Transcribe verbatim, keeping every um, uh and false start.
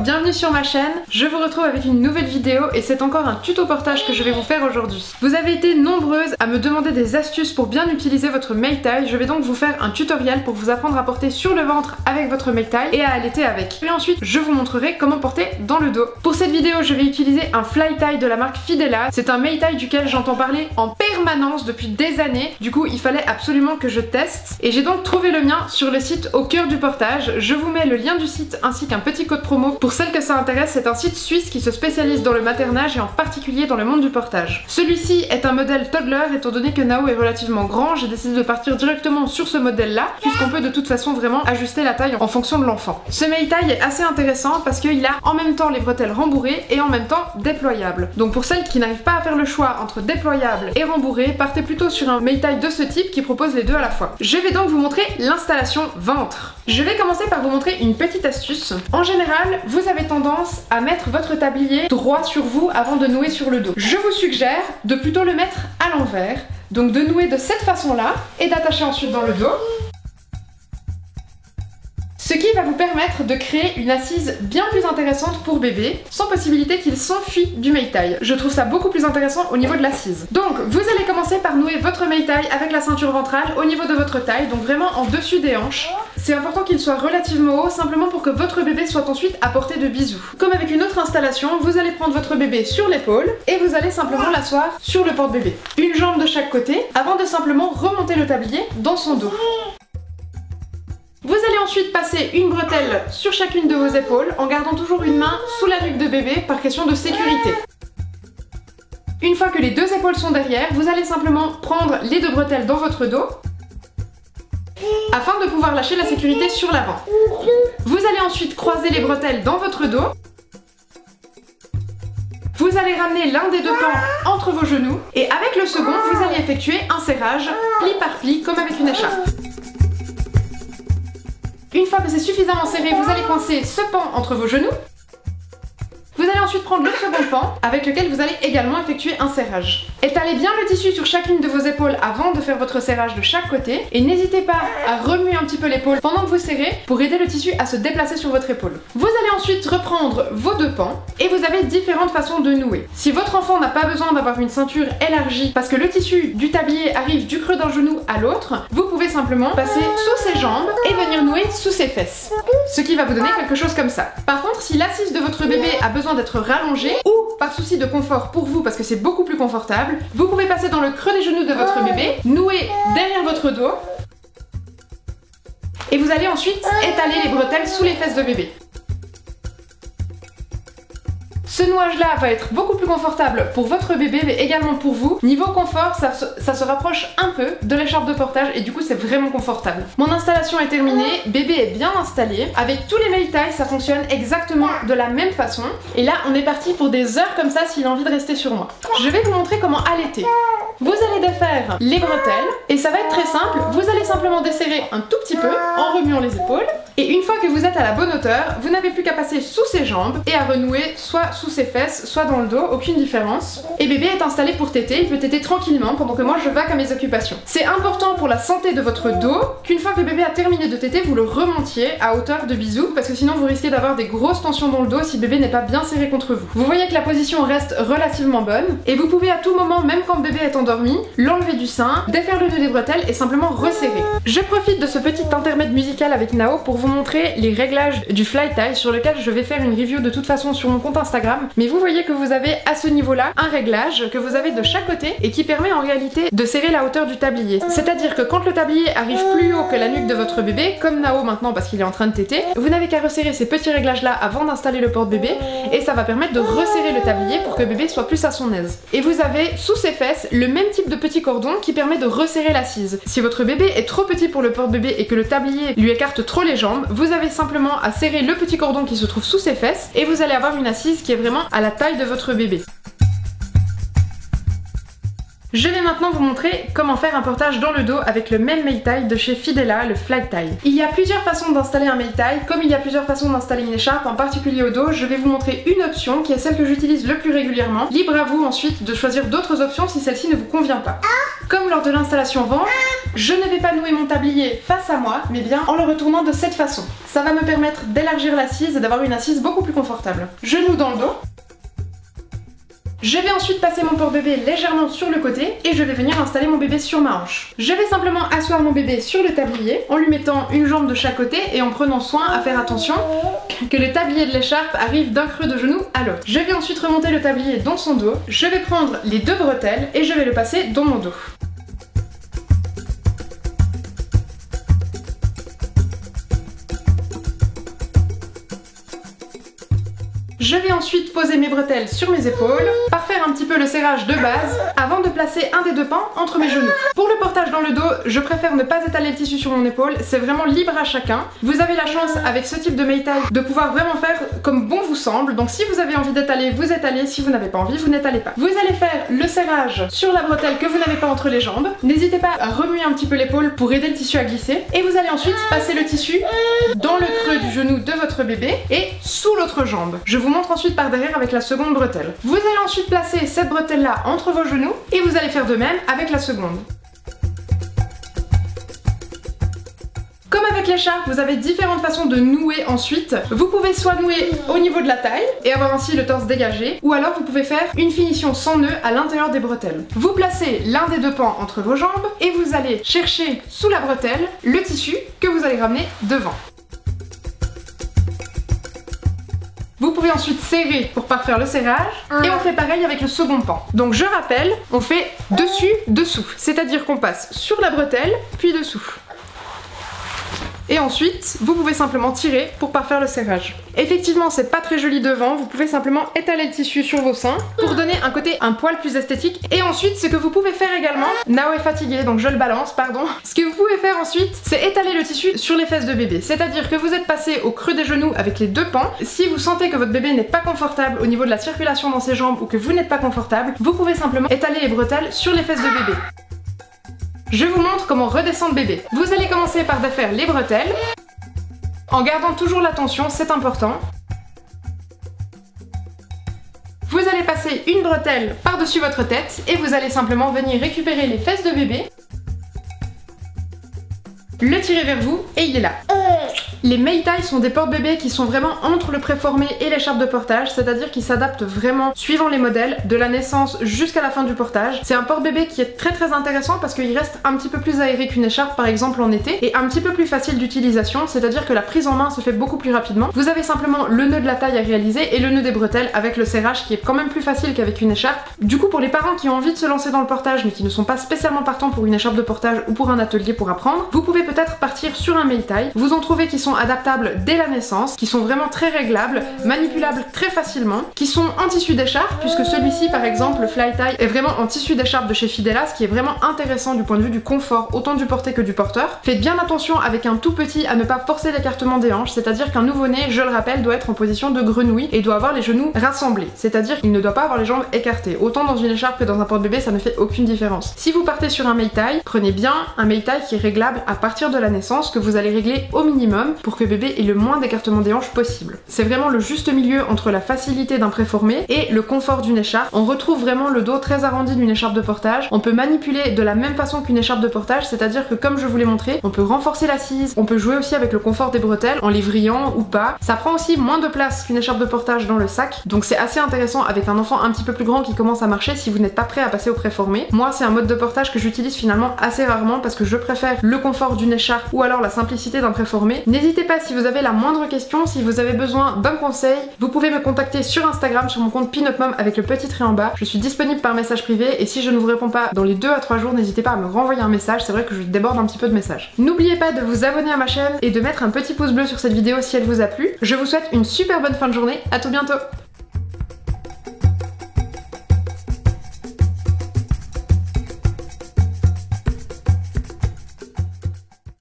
bienvenue sur ma chaîne. Je vous retrouve avec une nouvelle vidéo et c'est encore un tuto portage que je vais vous faire aujourd'hui. Vous avez été nombreuses à me demander des astuces pour bien utiliser votre make-tie. Je vais donc vous faire un tutoriel pour vous apprendre à porter sur le ventre avec votre make-tie et à allaiter avec. Et ensuite, je vous montrerai comment porter dans le dos. Pour cette vidéo, je vais utiliser un fly tie de la marque Fidela. C'est un make-tie duquel j'entends parler en permanence depuis des années. Du coup, il fallait absolument que je teste. Et j'ai donc trouvé le mien sur le site Au Cœur du Portage. Je vous mets le lien du site ainsi qu'un petit code promo. Pour celles que ça intéresse, c'est un site suisse qui se spécialise dans le maternage et en particulier dans le monde du portage. Celui-ci est un modèle toddler, étant donné que Nao est relativement grand, j'ai décidé de partir directement sur ce modèle-là, puisqu'on peut de toute façon vraiment ajuster la taille en fonction de l'enfant. Ce make-tie est assez intéressant parce qu'il a en même temps les bretelles rembourrées et en même temps déployables. Donc pour celles qui n'arrivent pas à faire le choix entre déployable et rembourré, partez plutôt sur un make-tie de ce type qui propose les deux à la fois. Je vais donc vous montrer l'installation ventre. Je vais commencer par vous montrer une petite astuce. En général, vous avez tendance à mettre votre tablier droit sur vous avant de nouer sur le dos. Je vous suggère de plutôt le mettre à l'envers, donc de nouer de cette façon-là et d'attacher ensuite dans le dos. Ce qui va vous permettre de créer une assise bien plus intéressante pour bébé, sans possibilité qu'il s'enfuit du make-tie. Je trouve ça beaucoup plus intéressant au niveau de l'assise. Donc vous allez commencer par nouer votre make-tie avec la ceinture ventrale au niveau de votre taille, donc vraiment en dessus des hanches. C'est important qu'il soit relativement haut, simplement pour que votre bébé soit ensuite à portée de bisous. Comme avec une autre installation, vous allez prendre votre bébé sur l'épaule et vous allez simplement l'asseoir sur le porte-bébé. Une jambe de chaque côté, avant de simplement remonter le tablier dans son dos. Vous allez ensuite passer une bretelle sur chacune de vos épaules en gardant toujours une main sous la nuque de bébé par question de sécurité. Une fois que les deux épaules sont derrière, vous allez simplement prendre les deux bretelles dans votre dos afin de pouvoir lâcher la sécurité sur l'avant. Vous allez ensuite croiser les bretelles dans votre dos. Vous allez ramener l'un des deux pans entre vos genoux et avec le second, vous allez effectuer un serrage pli par pli comme avec une écharpe. Une fois que c'est suffisamment serré, vous allez coincer ce pan entre vos genoux. Vous allez ensuite prendre le second pan avec lequel vous allez également effectuer un serrage. Étalez bien le tissu sur chacune de vos épaules avant de faire votre serrage de chaque côté et n'hésitez pas à remuer un petit peu l'épaule pendant que vous serrez pour aider le tissu à se déplacer sur votre épaule. Vous allez ensuite reprendre vos deux pans et vous avez différentes façons de nouer. Si votre enfant n'a pas besoin d'avoir une ceinture élargie parce que le tissu du tablier arrive du creux d'un genou à l'autre, vous pouvez simplement passer sous ses jambes et venir nouer sous ses fesses. Ce qui va vous donner quelque chose comme ça. Par contre, si l'assise de votre bébé a besoin d'être rallongée ou par souci de confort pour vous parce que c'est beaucoup plus confortable, vous pouvez passer dans le creux des genoux de votre bébé, nouer derrière votre dos et vous allez ensuite étaler les bretelles sous les fesses de bébé. Ce nouage-là va être beaucoup plus confortable pour votre bébé mais également pour vous. Niveau confort, ça se, ça se rapproche un peu de l'écharpe de portage et du coup c'est vraiment confortable. Mon installation est terminée, bébé est bien installé. Avec tous les make-ties, ça fonctionne exactement de la même façon. Et là, on est parti pour des heures comme ça s'il a envie de rester sur moi. Je vais vous montrer comment allaiter. Vous allez défaire les bretelles et ça va être très simple. Vous allez simplement desserrer un tout petit peu en remuant les épaules. Et une fois que vous êtes à la bonne hauteur, vous n'avez plus qu'à passer sous ses jambes et à renouer soit sous ses fesses, soit dans le dos, aucune différence. Et bébé est installé pour téter, il peut téter tranquillement pendant que moi je vaque à mes occupations. C'est important pour la santé de votre dos qu'une fois que bébé a terminé de téter, vous le remontiez à hauteur de bisou parce que sinon vous risquez d'avoir des grosses tensions dans le dos si bébé n'est pas bien serré contre vous. Vous voyez que la position reste relativement bonne et vous pouvez à tout moment, même quand bébé est endormi, l'enlever du sein, défaire le nœud des bretelles et simplement resserrer. Je profite de ce petit intermède musical avec Nao pour vous montrer les réglages du fly tie sur lequel je vais faire une review de toute façon sur mon compte Instagram. Mais vous voyez que vous avez à ce niveau-là un réglage que vous avez de chaque côté et qui permet en réalité de serrer la hauteur du tablier. C'est-à-dire que quand le tablier arrive plus haut que la nuque de votre bébé, comme Nao maintenant parce qu'il est en train de téter, vous n'avez qu'à resserrer ces petits réglages-là avant d'installer le porte-bébé et ça va permettre de resserrer le tablier pour que bébé soit plus à son aise. Et vous avez sous ses fesses le même type de petit cordon qui permet de resserrer l'assise. Si votre bébé est trop petit pour le porte-bébé et que le tablier lui écarte trop les jambes, vous avez simplement à serrer le petit cordon qui se trouve sous ses fesses et vous allez avoir une assise qui est vraiment à la taille de votre bébé. Je vais maintenant vous montrer comment faire un portage dans le dos avec le même make-tie de chez Fidela, le fly tie. Il y a plusieurs façons d'installer un make-tie, comme il y a plusieurs façons d'installer une écharpe, en particulier au dos, je vais vous montrer une option qui est celle que j'utilise le plus régulièrement. Libre à vous ensuite de choisir d'autres options si celle-ci ne vous convient pas. Comme lors de l'installation ventre, Je ne vais pas nouer mon tablier face à moi, mais bien en le retournant de cette façon. Ça va me permettre d'élargir l'assise et d'avoir une assise beaucoup plus confortable. Je noue dans le dos. Je vais ensuite passer mon porte-bébé légèrement sur le côté et je vais venir installer mon bébé sur ma hanche. Je vais simplement asseoir mon bébé sur le tablier en lui mettant une jambe de chaque côté et en prenant soin à faire attention que le tablier de l'écharpe arrive d'un creux de genou à l'autre. Je vais ensuite remonter le tablier dans son dos, je vais prendre les deux bretelles et je vais le passer dans mon dos. Je vais ensuite poser mes bretelles sur mes épaules, parfaire un petit peu le serrage de base avant de placer un des deux pans entre mes genoux. Pour le portage dans le dos, je préfère ne pas étaler le tissu sur mon épaule, c'est vraiment libre à chacun. Vous avez la chance avec ce type de Maytag de pouvoir vraiment faire comme bon vous semble, donc si vous avez envie d'étaler, vous étalez, si vous n'avez pas envie, vous n'étalez pas. Vous allez faire le serrage sur la bretelle que vous n'avez pas entre les jambes, n'hésitez pas à remuer un petit peu l'épaule pour aider le tissu à glisser, et vous allez ensuite passer le tissu dans le creux du genou de votre bébé et sous l'autre jambe. Je vous montre ensuite par derrière avec la seconde bretelle. Vous allez ensuite placer cette bretelle là entre vos genoux et vous allez faire de même avec la seconde. Comme avec l'écharpe, vous avez différentes façons de nouer ensuite. Vous pouvez soit nouer au niveau de la taille et avoir ainsi le torse dégagé, ou alors vous pouvez faire une finition sans nœud à l'intérieur des bretelles. Vous placez l'un des deux pans entre vos jambes et vous allez chercher sous la bretelle le tissu que vous allez ramener devant. Vous pouvez ensuite serrer pour parfaire le serrage et on fait pareil avec le second pan. Donc je rappelle, on fait dessus, dessous, c'est-à-dire qu'on passe sur la bretelle puis dessous. Et ensuite, vous pouvez simplement tirer pour parfaire le serrage. Effectivement, c'est pas très joli devant, vous pouvez simplement étaler le tissu sur vos seins pour donner un côté un poil plus esthétique. Et ensuite, ce que vous pouvez faire également, Nao est fatigué donc je le balance, pardon. Ce que vous pouvez faire ensuite, c'est étaler le tissu sur les fesses de bébé. C'est-à-dire que vous êtes passé au creux des genoux avec les deux pans. Si vous sentez que votre bébé n'est pas confortable au niveau de la circulation dans ses jambes ou que vous n'êtes pas confortable, vous pouvez simplement étaler les bretelles sur les fesses de bébé. Je vous montre comment redescendre bébé. Vous allez commencer par défaire les bretelles, en gardant toujours la tension, c'est important. Vous allez passer une bretelle par-dessus votre tête et vous allez simplement venir récupérer les fesses de bébé, le tirer vers vous et il est là. Les Maytag sont des porte-bébés qui sont vraiment entre le préformé et l'écharpe de portage, c'est-à-dire qu'ils s'adaptent vraiment suivant les modèles, de la naissance jusqu'à la fin du portage. C'est un porte-bébé qui est très très intéressant parce qu'il reste un petit peu plus aéré qu'une écharpe par exemple en été et un petit peu plus facile d'utilisation, c'est-à-dire que la prise en main se fait beaucoup plus rapidement. Vous avez simplement le nœud de la taille à réaliser et le nœud des bretelles avec le serrage qui est quand même plus facile qu'avec une écharpe. Du coup, pour les parents qui ont envie de se lancer dans le portage mais qui ne sont pas spécialement partants pour une écharpe de portage ou pour un atelier pour apprendre, vous pouvez peut-être partir sur un Maytag. Vous en trouvez qui sont adaptables dès la naissance, qui sont vraiment très réglables, manipulables très facilement, qui sont en tissu d'écharpe, puisque celui-ci par exemple, le Flytie, est vraiment en tissu d'écharpe de chez Fidela, ce qui est vraiment intéressant du point de vue du confort, autant du porté que du porteur. Faites bien attention avec un tout petit à ne pas forcer l'écartement des hanches, c'est-à-dire qu'un nouveau-né, je le rappelle, doit être en position de grenouille et doit avoir les genoux rassemblés, c'est-à-dire qu'il ne doit pas avoir les jambes écartées. Autant dans une écharpe que dans un porte-bébé, ça ne fait aucune différence. Si vous partez sur un Maytag, prenez bien un Maytag qui est réglable à partir de la naissance, que vous allez régler au minimum pour que bébé ait le moins d'écartement des hanches possible. C'est vraiment le juste milieu entre la facilité d'un préformé et le confort d'une écharpe. On retrouve vraiment le dos très arrondi d'une écharpe de portage. On peut manipuler de la même façon qu'une écharpe de portage, c'est-à-dire que comme je vous l'ai montré, on peut renforcer l'assise, on peut jouer aussi avec le confort des bretelles en les vrillant ou pas. Ça prend aussi moins de place qu'une écharpe de portage dans le sac, donc c'est assez intéressant avec un enfant un petit peu plus grand qui commence à marcher si vous n'êtes pas prêt à passer au préformé. Moi, c'est un mode de portage que j'utilise finalement assez rarement parce que je préfère le confort d'une écharpe ou alors la simplicité d'un préformé. N'hésitez pas si vous avez la moindre question, si vous avez besoin d'un conseil, vous pouvez me contacter sur Instagram sur mon compte Pin Up Mom avec le petit trait en bas. Je suis disponible par message privé et si je ne vous réponds pas dans les deux à trois jours, n'hésitez pas à me renvoyer un message, c'est vrai que je déborde un petit peu de messages. N'oubliez pas de vous abonner à ma chaîne et de mettre un petit pouce bleu sur cette vidéo si elle vous a plu. Je vous souhaite une super bonne fin de journée, à tout bientôt.